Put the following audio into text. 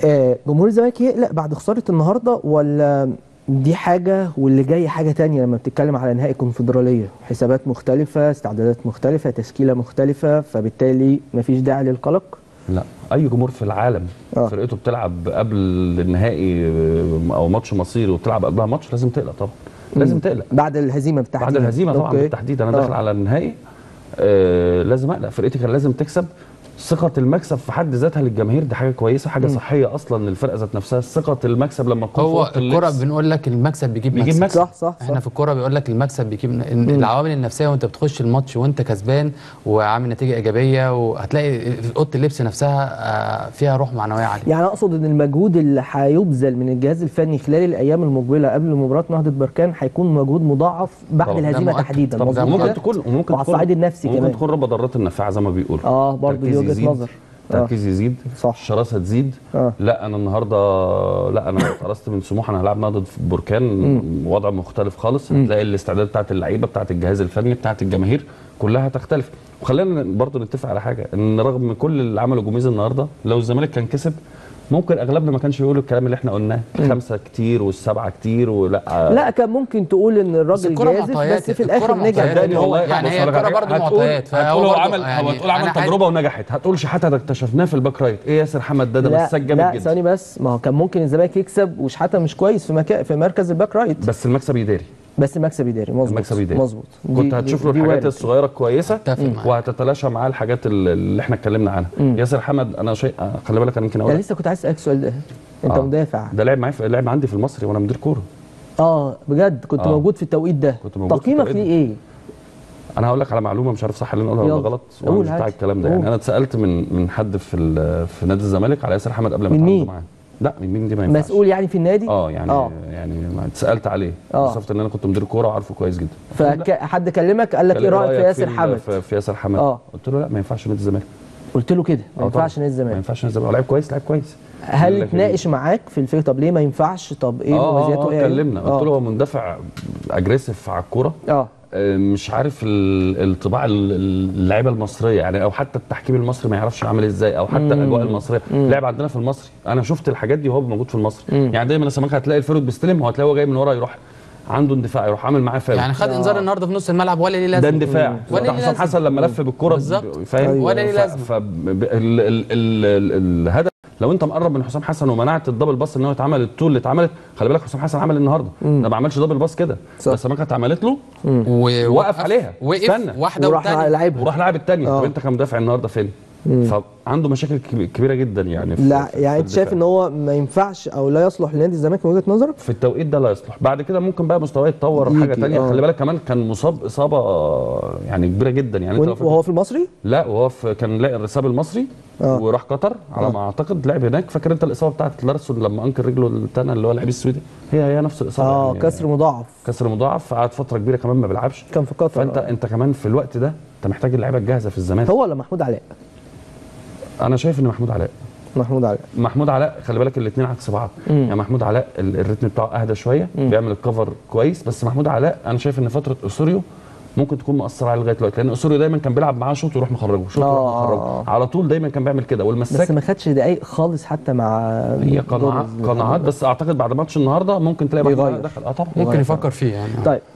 جمهور الزمالك يقلق بعد خساره النهارده، ولا دي حاجه واللي جاي حاجه تانية؟ لما بتتكلم على نهائي كونفدراليه، حسابات مختلفه، استعدادات مختلفه، تشكيله مختلفه، فبالتالي مفيش داعي للقلق. لا، اي جمهور في العالم فرقته بتلعب قبل النهائي او ماتش مصيري وبتلعب قبلها ماتش لازم تقلق طبعا. لازم تقلق بعد الهزيمه بالتحديد. بعد الهزيمه طبعا بالتحديد. انا داخل على النهائي لازم اقلق. فرقتي كان لازم تكسب. ثقة المكسب في حد ذاتها للجماهير دي حاجة كويسة، حاجة صحية أصلا للفرقة ذات نفسها. ثقة المكسب لما تكون هو الكرة بنقول لك المكسب بيجيب مكسب. صح. احنا في الكرة بيقول لك المكسب بيجيب العوامل النفسية، وانت بتخش الماتش وانت كسبان وعامل نتيجة إيجابية، وهتلاقي في أوضة اللبس نفسها فيها روح معنوية عالية. يعني أقصد إن المجهود اللي هيبذل من الجهاز الفني خلال الأيام المقبلة قبل مباراة نهضة بركان هيكون مجهود مضاعف بعد الهزيمة تحديدا. ممكن تكون على الصعيد النفسي كمان ممكن تكون رب ضارات النافعة زي ما بيقولوا. برضه دي وجهة نظر. التركيز يزيد، صح. الشراسه تزيد. لا انا النهارده انا اتقرصت من سموحه، انا هلعب نهضه بركان، وضع مختلف خالص. هتلاقي الاستعداد بتاعت اللعيبه، بتاعت الجهاز الفني، بتاعت الجماهير كلها تختلف. وخلينا برضو نتفق على حاجه، ان رغم كل اللي عمله جوميز النهارده، لو الزمالك كان كسب ممكن اغلبنا ما كانش يقول الكلام اللي احنا قلناه، 5 كتير والسبعة كتير لا كان ممكن تقول ان الراجل جازف، بس في الاخر نجح. صدقني والله يعني هي الكوره برضه معطيات. هتقول عمل تجربه ونجحت، هتقول شحاته ده اكتشفناه في الباك رايت، ايه ياسر حمد ده مساك جامد جدا. لا ثاني بس، ما هو كان ممكن الزمالك يكسب وشحاته مش كويس في مركز الباك رايت، بس المكسب يداري. مظبوط. كنت هتشوف له الحاجات الصغيره الكويسه وهتتلاشى معاه الحاجات اللي احنا اتكلمنا عنها. ياسر حمد انا خلي بالك انا يمكن اقول لسه كنت عايز اسالك السؤال ده. انت مدافع، ده لعب عندي في المصري وانا مدير كوره. بجد كنت موجود في التوقيت ده. تقييمك ليه ايه؟ انا هقول لك على معلومه مش عارف صح اللي انا اقولها ولا غلط، وانا مش بتاع الكلام ده. يعني انا اتسالت من حد في نادي الزمالك على ياسر حمد قبل ما اتعامل معاه. لا من مين دي ما ينفعش. مسؤول يعني في النادي؟ يعني ما اتسالت عليه. وصفت ان انا كنت مدير كوره وعارفه كويس جدا. فحد كلمك قال لك ايه رايك في ياسر حمد؟ في ياسر حمد قلت له لا ما ينفعش نادي الزمالك. قلت له كده ما ينفعش نادي الزمالك. ما ينفعش نادي الزمالك. هو لعيب كويس. هل اتناقش معاك في الفكره؟ طب ليه ما ينفعش؟ طب ايه مميزاته؟ ايه كلمنا. قلت له هو مندفع اجريسيف على الكوره. مش عارف الطباع اللعيبه المصريه يعني، او حتى التحكيم المصري ما يعرفش عامل ازاي، او حتى الاجواء المصريه. لعب عندنا في المصري، انا شفت الحاجات دي وهو موجود في المصري. يعني دايما الزمالك هتلاقي الفرود بيستلم وهتلاقيه هو جاي من ورا يروح عنده اندفاع، يروح عامل معاه فاول. يعني خد انذار النهارده في نص الملعب ولا ليه لازمه؟ ده اندفاع. حسام حسن لما لف بالكره فاهم ولا ليه لازمه. الهدف لو انت مقرب من حسام حسن ومنعت الدبل باص ان هو يتعمل الطول اللي اتعملت. خلي بالك حسام حسن عمل النهارده ده ما عملش دبل باص كده، بس ما كانت اتعملت له ووقف عليها، وقف واحده وراح لعب الثانيه. طب انت كمدافع النهارده فين؟ فعنده مشاكل كبيره جدا يعني. لا يعني انت شايف ان هو ما ينفعش او لا يصلح لنادي الزمالك من وجهه نظرك؟ في التوقيت ده لا يصلح. بعد كده ممكن بقى مستواه يتطور حاجه ثانيه. خلي بالك كمان كان مصاب اصابه يعني كبيره جدا يعني. وهو في المصري؟ لا وهو كان لاقي الرساب المصري وراح قطر على ما اعتقد، لعب هناك. فاكر انت الاصابه بتاعت لارسون لما انكر رجله الثانيه اللي هو اللعيب السويدي؟ هي نفس الاصابه يعني. كسر مضاعف. قعد فتره كبيره كمان ما بيلعبش، كان في قطر. فانت كمان في الوقت ده انت محتاج اللعيبه الجاهزه في الزمالك. هو ولا محمود علاء؟ انا شايف ان محمود علاء خلي بالك الاثنين عكس بعض. يعني محمود علاء الريتم بتاعه اهدى شويه، بيعمل الكفر كويس. بس محمود علاء انا شايف ان فتره اسوريو ممكن تكون مؤثره عليه لغايه دلوقتي، لان اسوريو دايما كان بيلعب معاه شوط ويروح مخرجه، شوط ويروح مخرجه على طول. دايما كان بيعمل كده. والمساك بس ما خدش دقايق خالص حتى مع هي قناعات. بس اعتقد بعد ماتش النهارده ممكن تلاقي دخل. طبعا ممكن يفكر فيه يعني. طيب